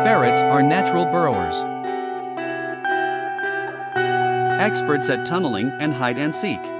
Ferrets are natural burrowers. Experts at tunneling and hide and seek.